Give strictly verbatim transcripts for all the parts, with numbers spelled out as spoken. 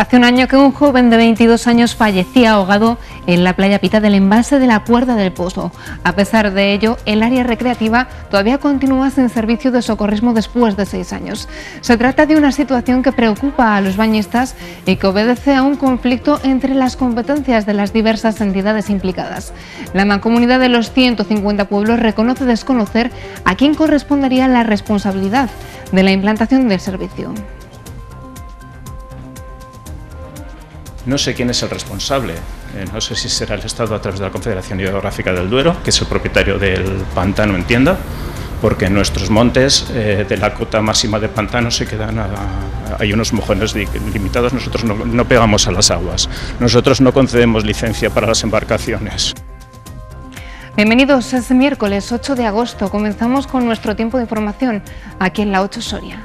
Hace un año que un joven de veintidós años fallecía ahogado en la playa Pita del embalse de la Cuerda del Pozo. A pesar de ello, el área recreativa todavía continúa sin servicio de socorrismo después de seis años. Se trata de una situación que preocupa a los bañistas y que obedece a un conflicto entre las competencias de las diversas entidades implicadas. La Mancomunidad de los ciento cincuenta pueblos reconoce desconocer a quién correspondería la responsabilidad de la implantación del servicio. No sé quién es el responsable, eh, no sé si será el Estado a través de la Confederación Hidrográfica del Duero, que es el propietario del pantano, entienda, porque en nuestros montes eh, de la cota máxima de pantano se quedan, a, a, hay unos mojones limitados, nosotros no, no pegamos a las aguas, nosotros no concedemos licencia para las embarcaciones. Bienvenidos, es miércoles ocho de agosto, comenzamos con nuestro tiempo de información aquí en la ocho Soria.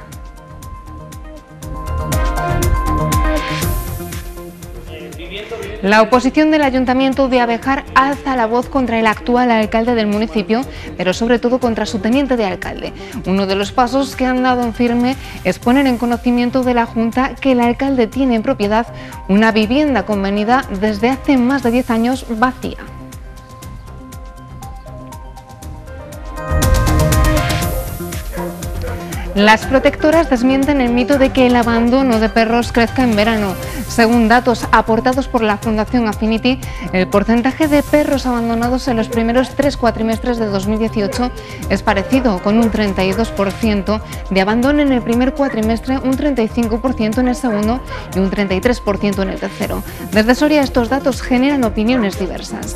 La oposición del Ayuntamiento de Abéjar alza la voz contra el actual alcalde del municipio, pero sobre todo contra su teniente de alcalde. Uno de los pasos que han dado en firme es poner en conocimiento de la Junta que el alcalde tiene en propiedad una vivienda convenida desde hace más de diez años vacía. Las protectoras desmienten el mito de que el abandono de perros crezca en verano. Según datos aportados por la Fundación Affinity, el porcentaje de perros abandonados en los primeros tres cuatrimestres de dos mil dieciocho es parecido, con un treinta y dos por ciento de abandono en el primer cuatrimestre, un treinta y cinco por ciento en el segundo y un treinta y tres por ciento en el tercero. Desde Soria estos datos generan opiniones diversas.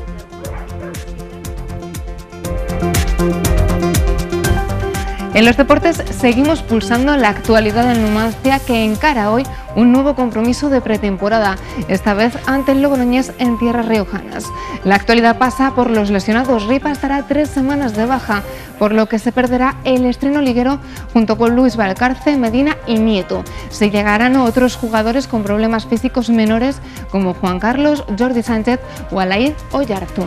En los deportes seguimos pulsando la actualidad del Numancia, que encara hoy un nuevo compromiso de pretemporada, esta vez ante el Logroñés en tierras riojanas. La actualidad pasa por los lesionados. Ripa estará tres semanas de baja, por lo que se perderá el estreno liguero junto con Luis Valcarce, Medina y Nieto. Se llegarán otros jugadores con problemas físicos menores como Juan Carlos, Jordi Sánchez o Alaid Oyarzún.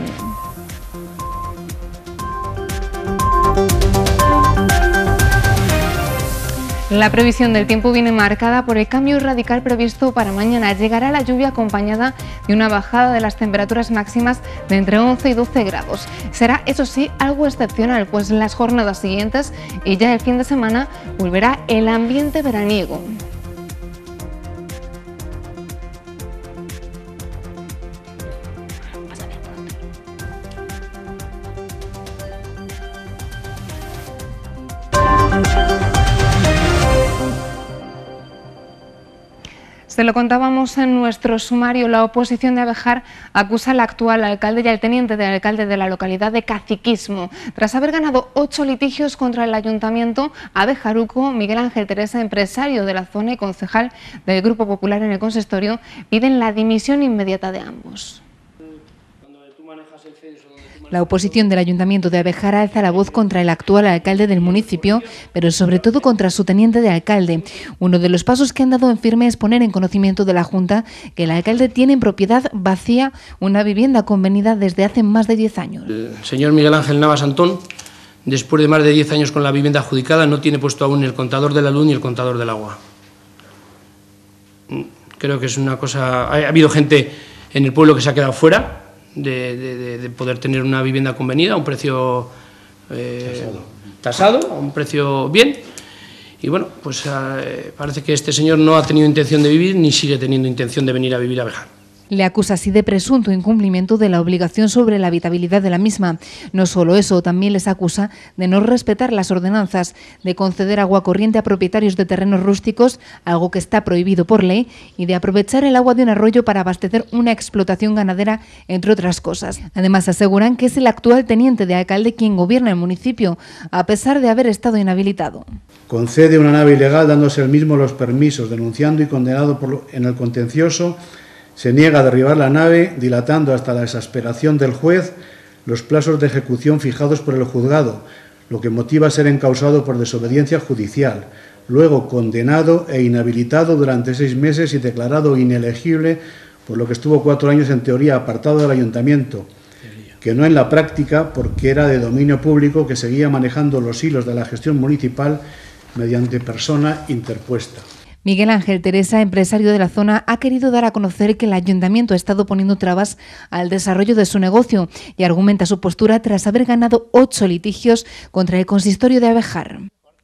La previsión del tiempo viene marcada por el cambio radical previsto para mañana. Llegará la lluvia acompañada de una bajada de las temperaturas máximas de entre once y doce grados. Será, eso sí, algo excepcional, pues en las jornadas siguientes y ya el fin de semana volverá el ambiente veraniego. Se lo contábamos en nuestro sumario, la oposición de Abéjar acusa al actual alcalde y al teniente de alcalde de la localidad de caciquismo. Tras haber ganado ocho litigios contra el ayuntamiento, abejaruco Miguel Ángel Teresa, empresario de la zona y concejal del Grupo Popular en el consistorio, piden la dimisión inmediata de ambos. La oposición del Ayuntamiento de Abéjar alza la voz contra el actual alcalde del municipio, pero sobre todo contra su teniente de alcalde. Uno de los pasos que han dado en firme es poner en conocimiento de la Junta que el alcalde tiene en propiedad vacía una vivienda convenida desde hace más de diez años. El señor Miguel Ángel Navas Antón, después de más de diez años con la vivienda adjudicada, no tiene puesto aún ni el contador de la luz ni el contador del agua. Creo que es una cosa... Ha habido gente en el pueblo que se ha quedado fuera De, de, de poder tener una vivienda convenida a un precio eh, tasado, a un precio bien, y bueno, pues eh, parece que este señor no ha tenido intención de vivir ni sigue teniendo intención de venir a vivir a Abéjar. Le acusa así de presunto incumplimiento de la obligación sobre la habitabilidad de la misma. No solo eso, también les acusa de no respetar las ordenanzas, de conceder agua corriente a propietarios de terrenos rústicos, algo que está prohibido por ley, y de aprovechar el agua de un arroyo para abastecer una explotación ganadera, entre otras cosas. Además, aseguran que es el actual teniente de alcalde quien gobierna el municipio, a pesar de haber estado inhabilitado. Concede una nave ilegal dándose él mismo los permisos, denunciando y condenado por lo, en el contencioso. Se niega a derribar la nave, dilatando hasta la exasperación del juez los plazos de ejecución fijados por el juzgado, lo que motiva a ser encausado por desobediencia judicial, luego condenado e inhabilitado durante seis meses y declarado inelegible, por lo que estuvo cuatro años en teoría apartado del ayuntamiento, que no en la práctica, porque era de dominio público, que seguía manejando los hilos de la gestión municipal mediante persona interpuesta. Miguel Ángel Teresa, empresario de la zona, ha querido dar a conocer que el ayuntamiento ha estado poniendo trabas al desarrollo de su negocio y argumenta su postura tras haber ganado ocho litigios contra el consistorio de Abejar.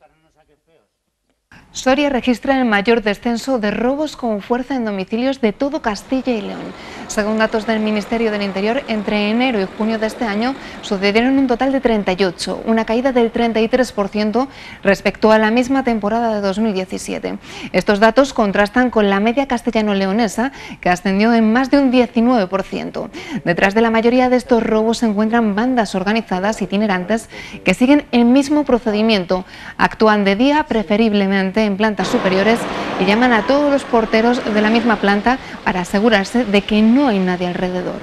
Soria registra el mayor descenso de robos con fuerza en domicilios de todo Castilla y León. Según datos del Ministerio del Interior, entre enero y junio de este año sucedieron un total de treinta y ocho, una caída del treinta y tres por ciento respecto a la misma temporada de dos mil diecisiete. Estos datos contrastan con la media castellano-leonesa, que ascendió en más de un diecinueve por ciento. Detrás de la mayoría de estos robos se encuentran bandas organizadas itinerantes que siguen el mismo procedimiento. Actúan de día, preferiblemente en plantas superiores, y llaman a todos los porteros de la misma planta para asegurarse de que no hay nadie alrededor.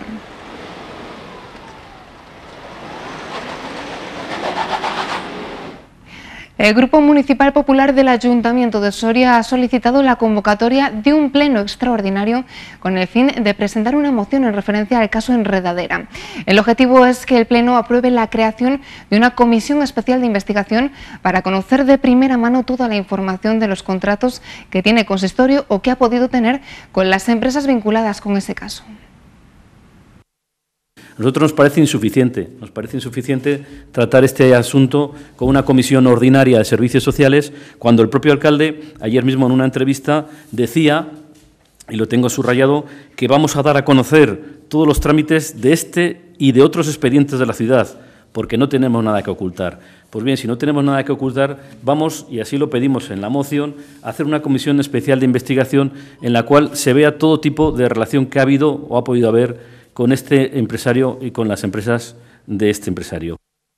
El Grupo Municipal Popular del Ayuntamiento de Soria ha solicitado la convocatoria de un pleno extraordinario con el fin de presentar una moción en referencia al caso Enredadera. El objetivo es que el pleno apruebe la creación de una comisión especial de investigación para conocer de primera mano toda la información de los contratos que tiene el consistorio o que ha podido tener con las empresas vinculadas con ese caso. A nosotros nos parece insuficiente, nos parece insuficiente tratar este asunto con una comisión ordinaria de servicios sociales, cuando el propio alcalde, ayer mismo en una entrevista, decía, y lo tengo subrayado, que vamos a dar a conocer todos los trámites de este y de otros expedientes de la ciudad, porque no tenemos nada que ocultar. Pues bien, si no tenemos nada que ocultar, vamos, y así lo pedimos en la moción, a hacer una comisión especial de investigación en la cual se vea todo tipo de relación que ha habido o ha podido haber con este empresario y con las empresas de este empresario.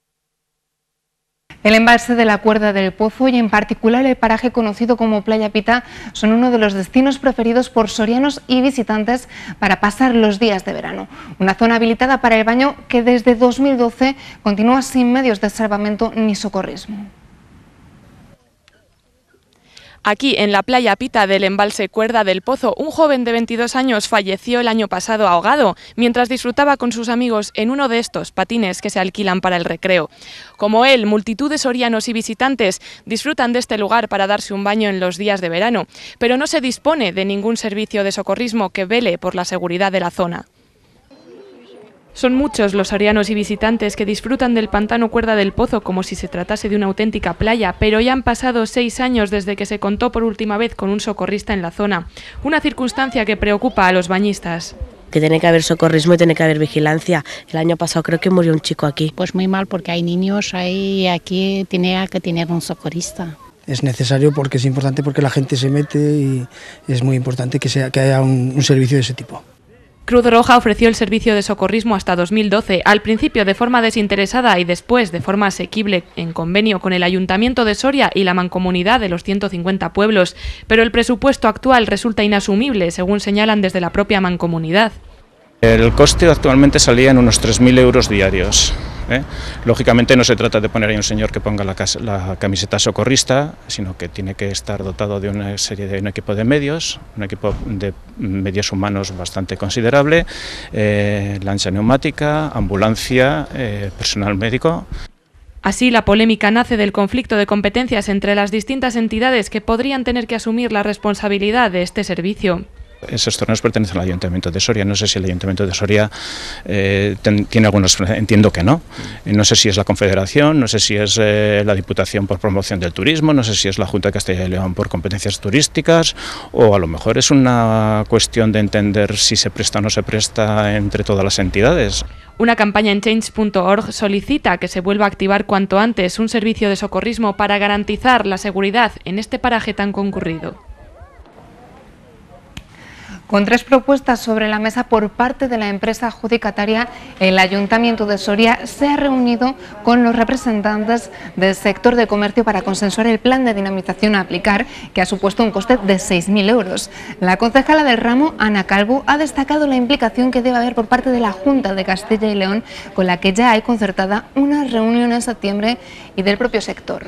El embalse de la Cuerda del Pozo y en particular el paraje conocido como Playa Pita son uno de los destinos preferidos por sorianos y visitantes para pasar los días de verano. Una zona habilitada para el baño que desde dos mil doce continúa sin medios de salvamento ni socorrismo. Aquí, en la playa Pita del embalse Cuerda del Pozo, un joven de veintidós años falleció el año pasado ahogado mientras disfrutaba con sus amigos en uno de estos patines que se alquilan para el recreo. Como él, multitud de sorianos y visitantes disfrutan de este lugar para darse un baño en los días de verano, pero no se dispone de ningún servicio de socorrismo que vele por la seguridad de la zona. Son muchos los sorianos y visitantes que disfrutan del pantano Cuerda del Pozo como si se tratase de una auténtica playa, pero ya han pasado seis años desde que se contó por última vez con un socorrista en la zona, una circunstancia que preocupa a los bañistas. Que tiene que haber socorrismo y tiene que haber vigilancia. El año pasado creo que murió un chico aquí. Pues muy mal, porque hay niños ahí, aquí tiene que tener un socorrista. Es necesario porque es importante, porque la gente se mete y es muy importante que, sea, que haya un, un servicio de ese tipo. Cruz Roja ofreció el servicio de socorrismo hasta dos mil doce, al principio de forma desinteresada y después de forma asequible en convenio con el Ayuntamiento de Soria y la Mancomunidad de los ciento cincuenta pueblos, pero el presupuesto actual resulta inasumible, según señalan desde la propia Mancomunidad. El coste actualmente salía en unos tres mil euros diarios. ¿eh? Lógicamente no se trata de poner ahí un señor que ponga la, la camiseta socorrista, sino que tiene que estar dotado de una serie de un equipo de medios, un equipo de medios humanos bastante considerable, eh, lancha neumática, ambulancia, eh, personal médico. Así, la polémica nace del conflicto de competencias entre las distintas entidades que podrían tener que asumir la responsabilidad de este servicio. Esos torneos pertenecen al Ayuntamiento de Soria. No sé si el Ayuntamiento de Soria eh, ten, tiene algunos, entiendo que no. No sé si es la Confederación, no sé si es eh, la Diputación por promoción del turismo, no sé si es la Junta de Castilla y León por competencias turísticas, o a lo mejor es una cuestión de entender si se presta o no se presta entre todas las entidades. Una campaña en change punto org solicita que se vuelva a activar cuanto antes un servicio de socorrismo para garantizar la seguridad en este paraje tan concurrido. Con tres propuestas sobre la mesa por parte de la empresa adjudicataria, el Ayuntamiento de Soria se ha reunido con los representantes del sector de comercio para consensuar el plan de dinamización a aplicar, que ha supuesto un coste de seis mil euros. La concejala del ramo, Ana Calvo, ha destacado la implicación que debe haber por parte de la Junta de Castilla y León, con la que ya hay concertada una reunión en septiembre, y del propio sector.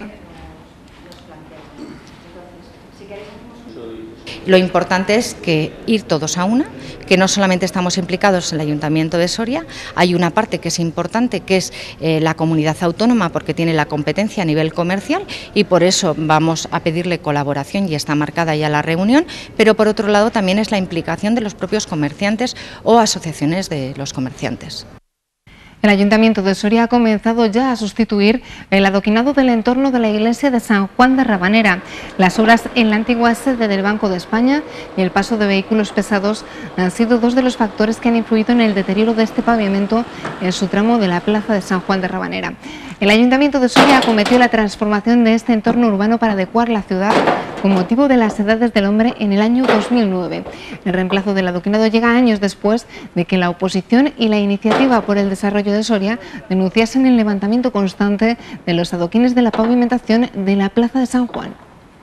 Lo importante es que ir todos a una, que no solamente estamos implicados en el Ayuntamiento de Soria, hay una parte que es importante, que es eh, la comunidad autónoma, porque tiene la competencia a nivel comercial y por eso vamos a pedirle colaboración y está marcada ya la reunión, pero por otro lado también es la implicación de los propios comerciantes o asociaciones de los comerciantes. El Ayuntamiento de Soria ha comenzado ya a sustituir el adoquinado del entorno de la iglesia de San Juan de Rabanera. Las obras en la antigua sede del Banco de España y el paso de vehículos pesados han sido dos de los factores que han influido en el deterioro de este pavimento en su tramo de la plaza de San Juan de Rabanera. El Ayuntamiento de Soria acometió la transformación de este entorno urbano para adecuar la ciudad con motivo de las edades del hombre en el año dos mil nueve. El reemplazo del adoquinado llega años después de que la oposición y la iniciativa por el desarrollo de Soria denunciasen el levantamiento constante de los adoquines de la pavimentación de la plaza de San Juan.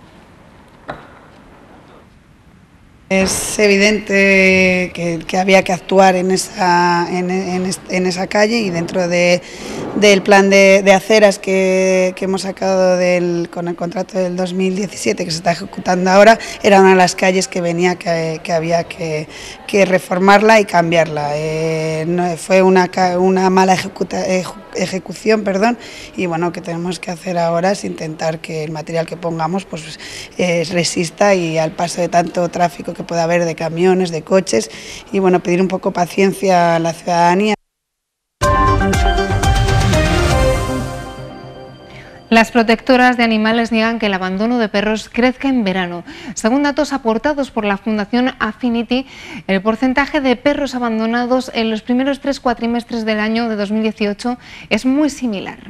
Es evidente que, que había que actuar en esa, en, en, en esa calle y dentro de, del plan de, de aceras que, que hemos sacado del, con el contrato del dos mil diecisiete que se está ejecutando ahora, era una de las calles que venía que, que había que, que reformarla y cambiarla. Eh, no, fue una, una mala ejecuta, ejecución perdón, y bueno, que tenemos que hacer ahora es intentar que el material que pongamos pues, eh, resista y al paso de tanto tráfico que pueda haber de camiones, de coches y bueno, pedir un poco paciencia a la ciudadanía. Las protectoras de animales niegan que el abandono de perros crezca en verano. Según datos aportados por la Fundación Affinity, el porcentaje de perros abandonados en los primeros tres cuatrimestres del año de dos mil dieciocho es muy similar.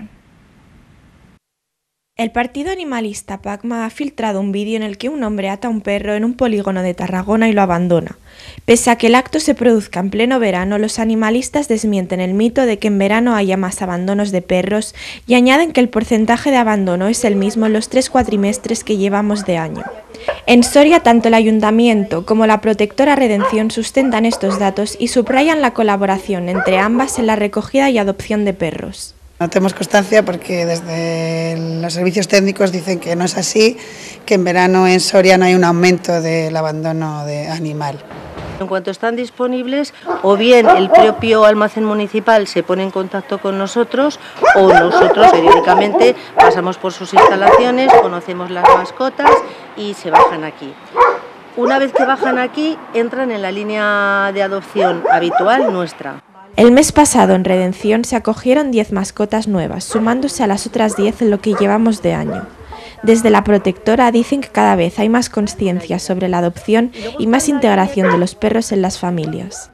El partido animalista Pacma ha filtrado un vídeo en el que un hombre ata a un perro en un polígono de Tarragona y lo abandona. Pese a que el acto se produzca en pleno verano, los animalistas desmienten el mito de que en verano haya más abandonos de perros y añaden que el porcentaje de abandono es el mismo en los tres cuatrimestres que llevamos de año. En Soria, tanto el Ayuntamiento como la Protectora Redención sustentan estos datos y subrayan la colaboración entre ambas en la recogida y adopción de perros. No tenemos constancia porque desde los servicios técnicos dicen que no es así, que en verano en Soria no hay un aumento del abandono de animal. En cuanto están disponibles, o bien el propio almacén municipal se pone en contacto con nosotros o nosotros periódicamente pasamos por sus instalaciones, conocemos las mascotas y se bajan aquí. Una vez que bajan aquí, entran en la línea de adopción habitual nuestra. El mes pasado en Redención se acogieron diez mascotas nuevas, sumándose a las otras diez en lo que llevamos de año. Desde la protectora dicen que cada vez hay más conciencia sobre la adopción y más integración de los perros en las familias.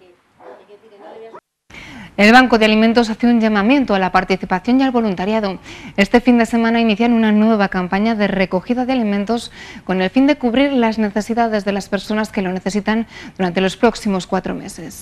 El Banco de Alimentos hace un llamamiento a la participación y al voluntariado. Este fin de semana inician una nueva campaña de recogida de alimentos con el fin de cubrir las necesidades de las personas que lo necesitan durante los próximos cuatro meses.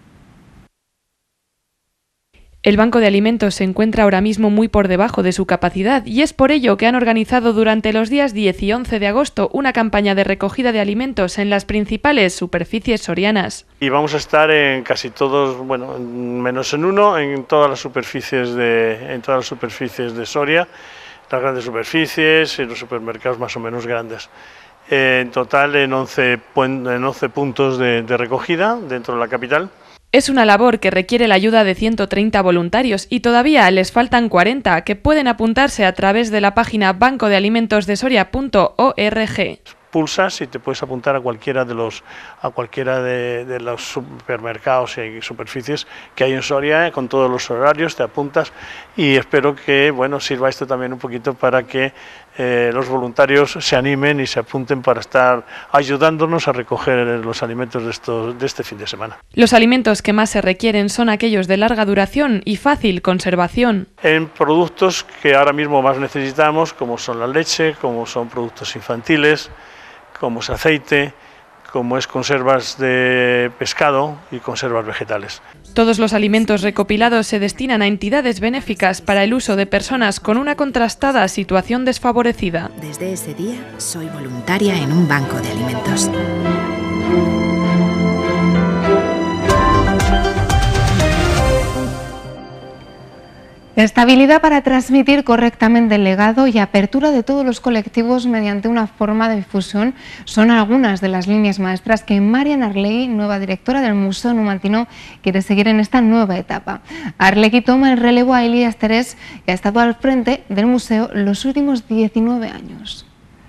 El Banco de Alimentos se encuentra ahora mismo muy por debajo de su capacidad y es por ello que han organizado durante los días diez y once de agosto una campaña de recogida de alimentos en las principales superficies sorianas. Y vamos a estar en casi todos, bueno, menos en uno, en todas las superficies de, en todas las superficies de Soria, las grandes superficies y los supermercados más o menos grandes. Eh, en total en once, en once puntos de, de recogida dentro de la capital. Es una labor que requiere la ayuda de ciento treinta voluntarios y todavía les faltan cuarenta que pueden apuntarse a través de la página banco de alimentos de soria punto org. Pulsas y te puedes apuntar a cualquiera de los a cualquiera de, de los supermercados y superficies que hay en Soria, eh, con todos los horarios, te apuntas y espero que bueno sirva esto también un poquito para que eh, los voluntarios se animen y se apunten para estar ayudándonos a recoger los alimentos de, estos, de este fin de semana. Los alimentos que más se requieren son aquellos de larga duración y fácil conservación. En productos que ahora mismo más necesitamos, como son la leche, como son productos infantiles, como es aceite, como es conservas de pescado y conservas vegetales. Todos los alimentos recopilados se destinan a entidades benéficas para el uso de personas con una contrastada situación desfavorecida. Desde ese día soy voluntaria en un banco de alimentos. Estabilidad para transmitir correctamente el legado y apertura de todos los colectivos mediante una forma de difusión son algunas de las líneas maestras que Marian Arlegui, nueva directora del Museo Numantino, quiere seguir en esta nueva etapa. Arlegui toma el relevo a Elías Terés, que ha estado al frente del museo los últimos diecinueve años.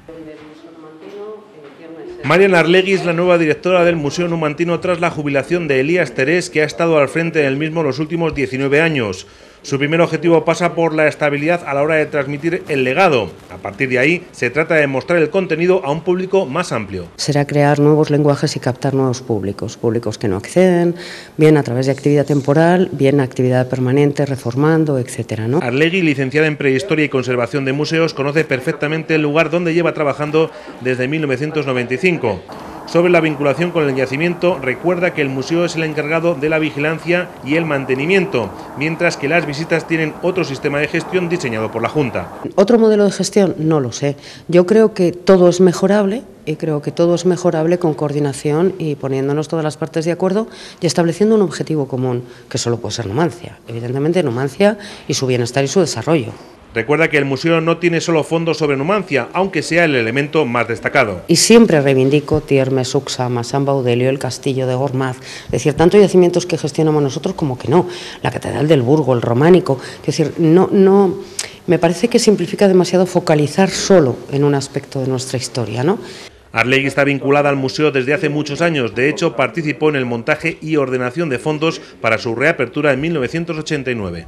Marian Arlegui es la nueva directora del Museo Numantino tras la jubilación de Elías Terés, que ha estado al frente del mismo los últimos diecinueve años. Su primer objetivo pasa por la estabilidad a la hora de transmitir el legado. A partir de ahí, se trata de mostrar el contenido a un público más amplio. Será crear nuevos lenguajes y captar nuevos públicos, públicos que no acceden, bien a través de actividad temporal, bien actividad permanente, reformando, etcétera, ¿no? Arlegui, licenciada en Prehistoria y Conservación de Museos, conoce perfectamente el lugar donde lleva trabajando desde mil novecientos noventa y cinco. Sobre la vinculación con el yacimiento, recuerda que el museo es el encargado de la vigilancia y el mantenimiento, mientras que las visitas tienen otro sistema de gestión diseñado por la Junta. ¿Otro modelo de gestión? No lo sé. Yo creo que todo es mejorable y creo que todo es mejorable con coordinación y poniéndonos todas las partes de acuerdo y estableciendo un objetivo común, que solo puede ser Numancia. Evidentemente Numancia y su bienestar y su desarrollo. Recuerda que el museo no tiene solo fondos sobre Numancia, aunque sea el elemento más destacado. Y siempre reivindico Tiermes, Suxama, San Baudelio, el Castillo de Gormaz, es decir, tanto yacimientos que gestionamos nosotros como que no, la Catedral del Burgo, el Románico, es decir, no, no, me parece que simplifica demasiado focalizar solo en un aspecto de nuestra historia, ¿no? Arlegui está vinculada al museo desde hace muchos años, de hecho participó en el montaje y ordenación de fondos para su reapertura en mil novecientos ochenta y nueve.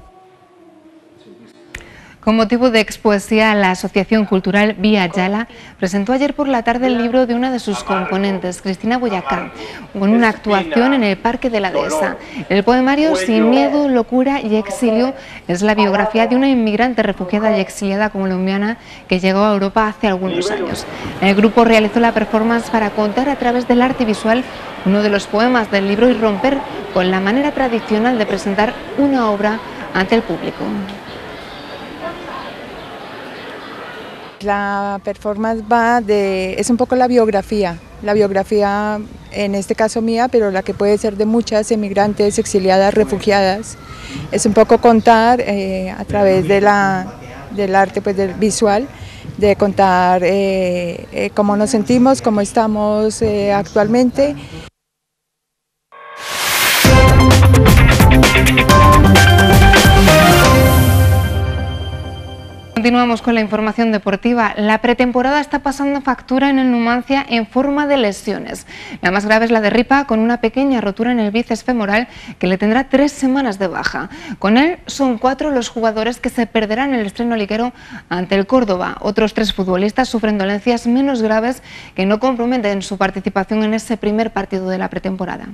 Con motivo de Expoesía, la Asociación Cultural Vía Yala presentó ayer por la tarde el libro de una de sus componentes, Cristina Boyacá, con una actuación en el Parque de la Dehesa. El poemario Sin miedo, locura y exilio es la biografía de una inmigrante refugiada y exiliada colombiana que llegó a Europa hace algunos años. El grupo realizó la performance para contar a través del arte visual uno de los poemas del libro y romper con la manera tradicional de presentar una obra ante el público. La performance va de, es un poco la biografía, la biografía en este caso mía, pero la que puede ser de muchas emigrantes, exiliadas, refugiadas. Es un poco contar eh, a través de la, del arte pues, del visual, de contar eh, eh, cómo nos sentimos, cómo estamos eh, actualmente. Continuamos con la información deportiva. La pretemporada está pasando factura en el Numancia en forma de lesiones. La más grave es la de Ripa, con una pequeña rotura en el bíceps femoral que le tendrá tres semanas de baja. Con él son cuatro los jugadores que se perderán el estreno liguero ante el Córdoba. Otros tres futbolistas sufren dolencias menos graves que no comprometen su participación en ese primer partido de la pretemporada.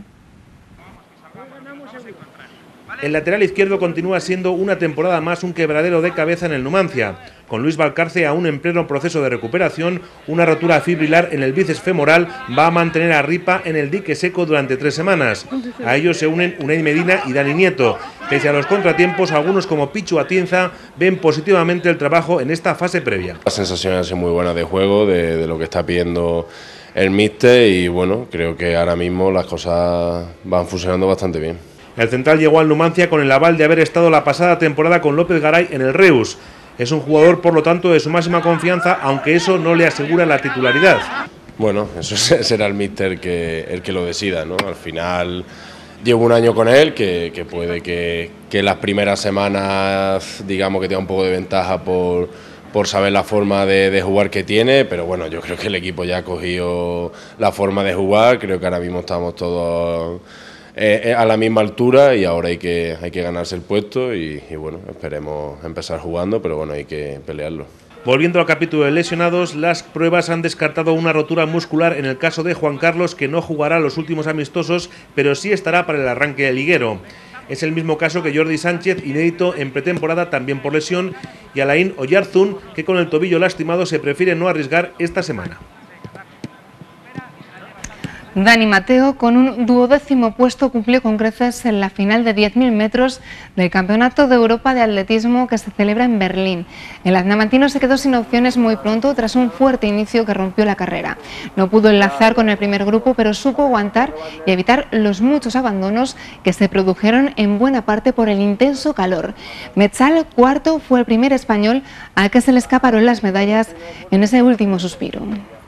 El lateral izquierdo continúa siendo una temporada más un quebradero de cabeza en el Numancia. Con Luis Valcarce aún en pleno proceso de recuperación, una rotura fibrilar en el bíceps femoral va a mantener a Ripa en el dique seco durante tres semanas. A ellos se unen Unai Medina y Dani Nieto. Pese a los contratiempos, algunos como Pichu Atienza ven positivamente el trabajo en esta fase previa. La sensación ha sido muy buena de juego, de, de lo que está pidiendo el míster y bueno, creo que ahora mismo las cosas van funcionando bastante bien. El central llegó al Numancia con el aval de haber estado la pasada temporada con López Garay en el Reus. Es un jugador, por lo tanto, de su máxima confianza, aunque eso no le asegura la titularidad. Bueno, eso será el míster que, el que lo decida, ¿no? Al final llevo un año con él, que, que puede que, que las primeras semanas, digamos que tenga un poco de ventaja por, por saber la forma de, de jugar que tiene, pero bueno, yo creo que el equipo ya ha cogido la forma de jugar, creo que ahora mismo estamos todos Eh, a la misma altura y ahora hay que, hay que ganarse el puesto y, y bueno, esperemos empezar jugando, pero bueno, hay que pelearlo. Volviendo al capítulo de lesionados, las pruebas han descartado una rotura muscular en el caso de Juan Carlos, que no jugará los últimos amistosos, pero sí estará para el arranque del liguero. Es el mismo caso que Jordi Sánchez, inédito en pretemporada también por lesión, y Alain Oyarzún, que con el tobillo lastimado se prefiere no arriesgar esta semana. Dani Mateo, con un duodécimo puesto, cumplió con creces en la final de diez mil metros del Campeonato de Europa de Atletismo que se celebra en Berlín. El aznamantino se quedó sin opciones muy pronto tras un fuerte inicio que rompió la carrera. No pudo enlazar con el primer grupo, pero supo aguantar y evitar los muchos abandonos que se produjeron en buena parte por el intenso calor. Metzal, cuarto, fue el primer español al que se le escaparon las medallas en ese último suspiro.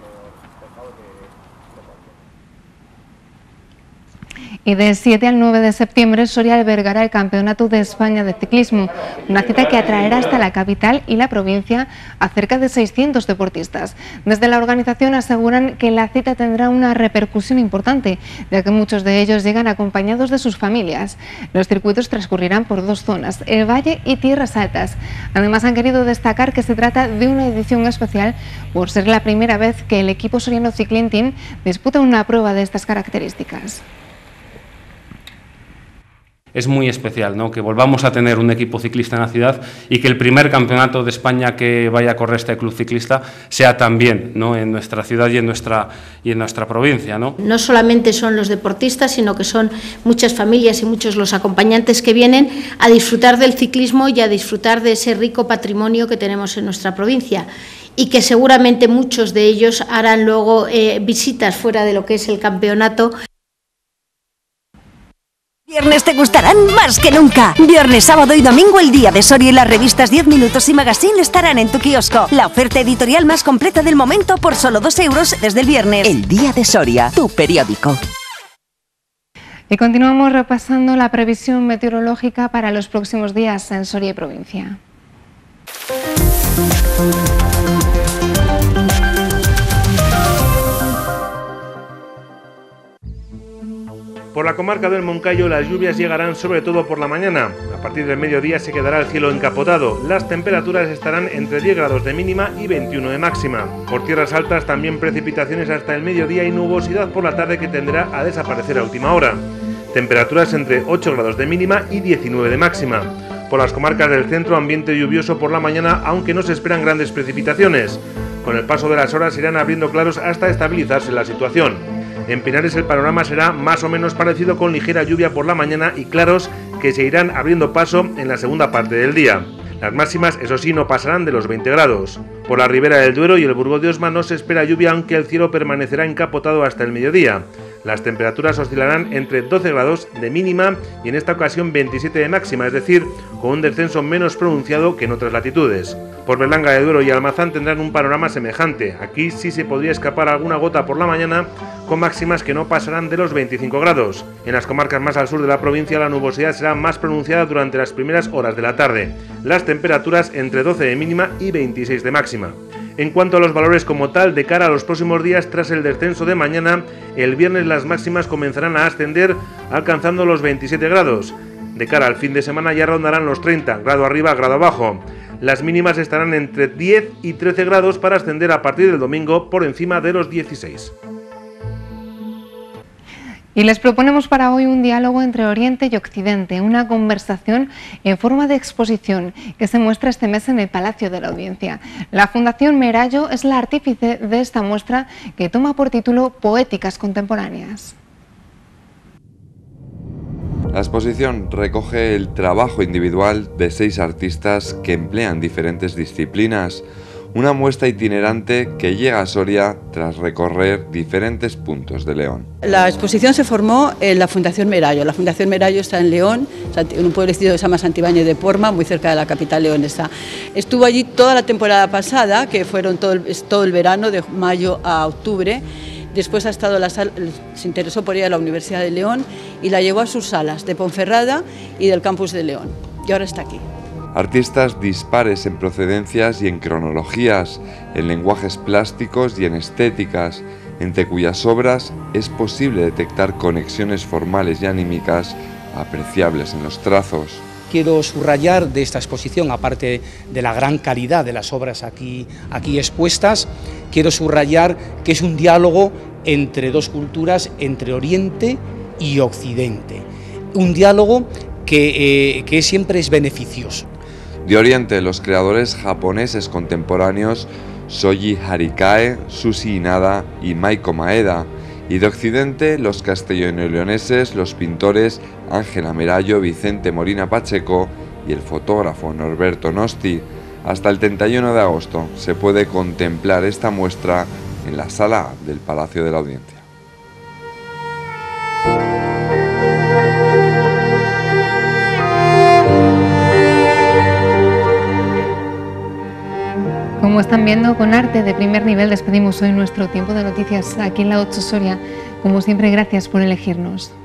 Y del siete al nueve de septiembre, Soria albergará el Campeonato de España de Ciclismo, una cita que atraerá hasta la capital y la provincia a cerca de seiscientos deportistas. Desde la organización aseguran que la cita tendrá una repercusión importante, ya que muchos de ellos llegan acompañados de sus familias. Los circuitos transcurrirán por dos zonas, el Valle y Tierras Altas. Además, han querido destacar que se trata de una edición especial por ser la primera vez que el equipo soriano Cycling Team disputa una prueba de estas características. Es muy especial, ¿no?, que volvamos a tener un equipo ciclista en la ciudad y que el primer campeonato de España que vaya a correr este club ciclista sea también, ¿no?, en nuestra ciudad y en nuestra, y en nuestra provincia, ¿no? No solamente son los deportistas, sino que son muchas familias y muchos los acompañantes que vienen a disfrutar del ciclismo y a disfrutar de ese rico patrimonio que tenemos en nuestra provincia, y que seguramente muchos de ellos harán luego eh, visitas fuera de lo que es el campeonato. Viernes te gustarán más que nunca. Viernes, sábado y domingo el día de Soria y las revistas diez minutos y Magazine estarán en tu kiosco. La oferta editorial más completa del momento por solo dos euros desde el viernes. El día de Soria, tu periódico. Y continuamos repasando la previsión meteorológica para los próximos días en Soria y provincia. Por la comarca del Moncayo las lluvias llegarán sobre todo por la mañana. A partir del mediodía se quedará el cielo encapotado. Las temperaturas estarán entre diez grados de mínima y veintiuno de máxima. Por tierras altas también precipitaciones hasta el mediodía y nubosidad por la tarde que tenderá a desaparecer a última hora. Temperaturas entre ocho grados de mínima y diecinueve de máxima. Por las comarcas del centro, ambiente lluvioso por la mañana, aunque no se esperan grandes precipitaciones. Con el paso de las horas irán abriendo claros hasta estabilizarse la situación. En Pinares el panorama será más o menos parecido, con ligera lluvia por la mañana y claros que se irán abriendo paso en la segunda parte del día. Las máximas, eso sí, no pasarán de los veinte grados. Por la ribera del Duero y el Burgo de Osma no se espera lluvia, aunque el cielo permanecerá encapotado hasta el mediodía. Las temperaturas oscilarán entre doce grados de mínima y en esta ocasión veintisiete de máxima, es decir, con un descenso menos pronunciado que en otras latitudes. Por Berlanga de Duero y Almazán tendrán un panorama semejante. Aquí sí se podría escapar alguna gota por la mañana, con máximas que no pasarán de los veinticinco grados. En las comarcas más al sur de la provincia la nubosidad será más pronunciada durante las primeras horas de la tarde. Las temperaturas entre doce de mínima y veintiséis de máxima. En cuanto a los valores como tal, de cara a los próximos días, tras el descenso de mañana, el viernes las máximas comenzarán a ascender, alcanzando los veintisiete grados. De cara al fin de semana ya rondarán los treinta, grado arriba, grado abajo. Las mínimas estarán entre diez y trece grados para ascender a partir del domingo por encima de los dieciséis. Y les proponemos para hoy un diálogo entre Oriente y Occidente, una conversación en forma de exposición que se muestra este mes en el Palacio de la Audiencia. La Fundación Merallo es la artífice de esta muestra, que toma por título Poéticas Contemporáneas. La exposición recoge el trabajo individual de seis artistas que emplean diferentes disciplinas, una muestra itinerante que llega a Soria tras recorrer diferentes puntos de León. La exposición se formó en la Fundación Merallo. La Fundación Merallo está en León, en un pueblecito que se llama Santibáñez de Porma, muy cerca de la capital leonesa. Estuvo allí toda la temporada pasada, que fueron todo el, todo el verano, de mayo a octubre. Después ha estado la sala, se interesó por ella la Universidad de León y la llevó a sus salas de Ponferrada y del campus de León. Y ahora está aquí. Artistas dispares en procedencias y en cronologías, en lenguajes plásticos y en estéticas, entre cuyas obras es posible detectar conexiones formales y anímicas apreciables en los trazos. Quiero subrayar de esta exposición, aparte de la gran calidad de las obras aquí, aquí expuestas, quiero subrayar que es un diálogo entre dos culturas, entre Oriente y Occidente. Un diálogo que, eh, que siempre es beneficioso. De Oriente, los creadores japoneses contemporáneos Shoji Harikae, Sushi Inada y Maiko Maeda, Y de Occidente, los castellano-leoneses, los pintores Ángela Merallo, Vicente Morina Pacheco y el fotógrafo Norberto Nosti. Hasta el treinta y uno de agosto se puede contemplar esta muestra en la sala del Palacio de la Audiencia. Como están viendo, con arte de primer nivel despedimos hoy nuestro tiempo de noticias aquí en la ocho Soria. Como siempre, gracias por elegirnos.